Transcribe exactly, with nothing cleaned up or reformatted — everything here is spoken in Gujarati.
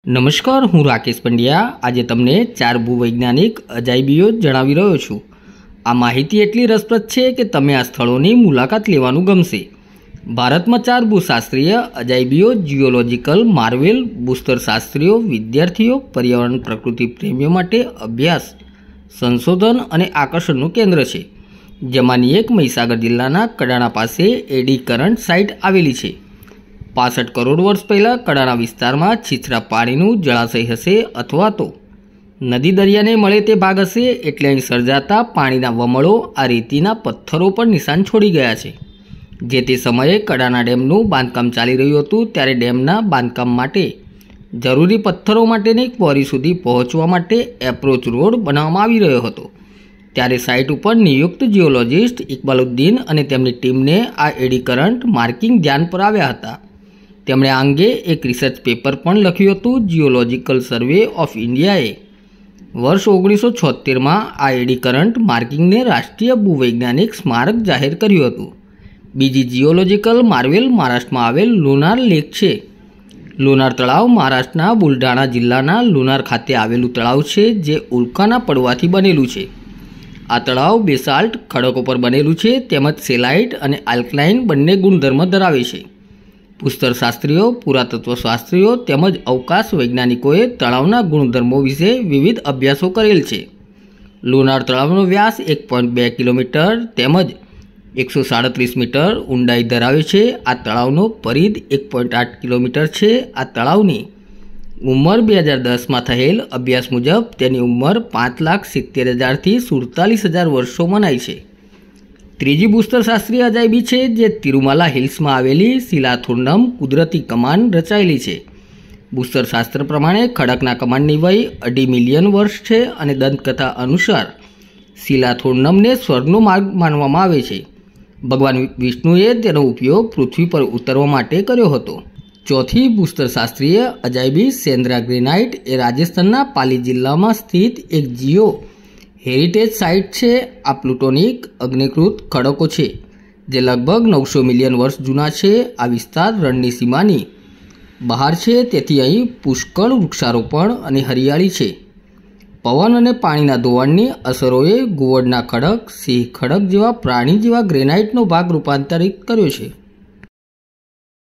નમસ્કાર, હું રાકેશ પંડ્યા આજે તમને ચાર ભૂવૈજ્ઞાનિક અજાયબીઓ જણાવી રહ્યો છું। આ માહિતી એટલી રસપ્રદ છે કે તમે આ સ્થળોની મુલાકાત લેવાનું ગમશે। ભારતમાં ચાર ભૂશાસ્ત્રીય અજાયબીઓ જીઓલોજીકલ માર્વેલ ભૂસ્તરશાસ્ત્રીઓ, વિદ્યાર્થીઓ, પર્યાવરણ પ્રકૃતિ પ્રેમીઓ માટે અભ્યાસ, સંશોધન અને આકર્ષણનું કેન્દ્ર છે, જેમાંની એક મહીસાગર જિલ્લાના કડાણા પાસે એડી કરંટ સાઇટ આવેલી છે। પાસઠ કરોડ વર્ષ પહેલાં કડાણા વિસ્તારમાં છીછરા પાણીનું જળાશય હશે અથવા તો નદી દરિયાને મળે તે ભાગ હશે, એટલે અહીં સર્જાતા પાણીના વમળો આ રેતીના પથ્થરો પર નિશાન છોડી ગયા છે। જે તે સમયે કડાણા ડેમનું બાંધકામ ચાલી રહ્યું હતું, ત્યારે ડેમના બાંધકામ માટે જરૂરી પથ્થરો માટેની ક્વોરી સુધી પહોંચવા માટે એપ્રોચ રોડ બનાવવામાં આવી રહ્યો હતો। ત્યારે સાઇટ ઉપર નિયુક્ત જીઓલોજિસ્ટ ઇકબાલુદ્દીન અને તેમની ટીમને આ એડી કરંટ માર્કિંગ ધ્યાન પર આવ્યા હતા। તેમણે આ અંગે એક રિસર્ચ પેપર પણ લખ્યું હતું। જીઓલોજીકલ સર્વે ઓફ ઇન્ડિયાએ વર્ષ ઓગણીસો છોતેરમાં આ એડી કરંટ માર્કિંગને રાષ્ટ્રીય ભૂવૈજ્ઞાનિક સ્મારક જાહેર કર્યું હતું। બીજી જીઓલોજીકલ માર્વેલ મહારાષ્ટ્રમાં આવેલ લુનાર લેક છે। લુનાર તળાવ મહારાષ્ટ્રના બુલઢાણા જિલ્લાના લુનાર ખાતે આવેલું તળાવ છે, જે ઉલ્કાના પડવાથી બનેલું છે। આ તળાવ બેસાલ્ટ ખડકો પર બનેલું છે, તેમજ સેલાઇટ અને આલ્કલાઇન બંને ગુણધર્મ ધરાવે છે। ભૂસ્તરશાસ્ત્રીઓ, પુરાતત્વશાસ્ત્રીઓ તેમજ અવકાશ વૈજ્ઞાનિકોએ તળાવના ગુણધર્મો વિશે વિવિધ અભ્યાસો કરેલ છે। લુનાર તળાવનો વ્યાસ એક પોઈન્ટ બે કિલોમીટર તેમજ એકસો સાડત્રીસ મીટર ઊંડાઈ ધરાવે છે। આ તળાવનો પરિધ એક પોઈન્ટ આઠ કિલોમીટર છે। આ તળાવની ઉંમર બે હજાર દસમાં થયેલ અભ્યાસ મુજબ તેની ઉંમર પાંચ લાખ સિત્તેર હજારથી સુડતાલીસ હજાર વર્ષો મનાય છે। ત્રીજી ભૂસ્તરશાસ્ત્રીય અજાયબી છે, જે તિરુમાલા હિલ્સમાં આવેલી શિલાથુન્નમ કુદરતી કમાન રચાયેલી છે। ભૂસ્તરશાસ્ત્ર પ્રમાણે ખડકના કમાનની વય અઢી મિલિયન વર્ષ છે અને દંતકથા અનુસાર શિલાથુન્નમને સ્વર્ગનો માર્ગ માનવામાં આવે છે। ભગવાન વિષ્ણુએ તેનો ઉપયોગ પૃથ્વી પર ઉતરવા માટે કર્યો હતો। ચોથી ભૂસ્તરશાસ્ત્રીય અજાયબી સેન્દ્રા ગ્રેનાઇટ એ રાજસ્થાનના પાલી જિલ્લામાં સ્થિત એક જીઓ હેરિટેજ સાઇટ છે। આ પ્લુટોનિક અગ્નિકૃત ખડકો છે, જે લગભગ નવસો મિલિયન વર્ષ જૂના છે। આ વિસ્તાર રણની સીમાની બહાર છે, તેથી અહીં પુષ્કળ વૃક્ષારોપણ અને હરિયાળી છે। પવન અને પાણીના ધોવાણની અસરોએ ઘુવડના ખડક, સિંહ ખડક જેવા પ્રાણી જેવા ગ્રેનાઇટનો ભાગ રૂપાંતરિત કર્યો છે।